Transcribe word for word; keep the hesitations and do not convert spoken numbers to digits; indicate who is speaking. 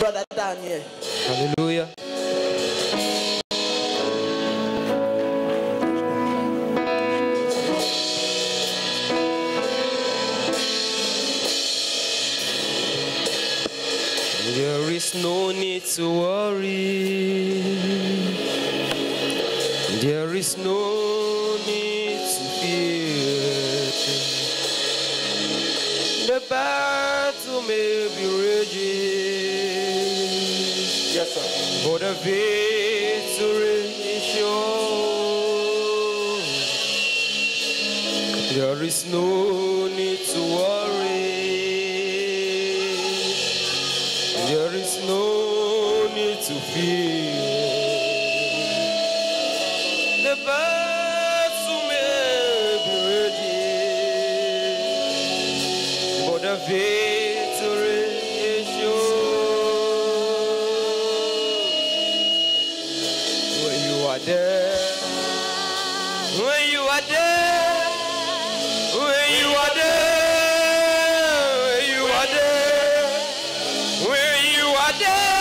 Speaker 1: Brother Daniel.
Speaker 2: Hallelujah. There is no need to worry. There is no need to fear. The battle may be raging.
Speaker 1: Yes, sir.
Speaker 2: But the victory is yours. There is no need to worry. There is no need to fear. The battle may be raging, but the victory is yours. When you are there, when you are there, when you are there, when you are there, when you are there.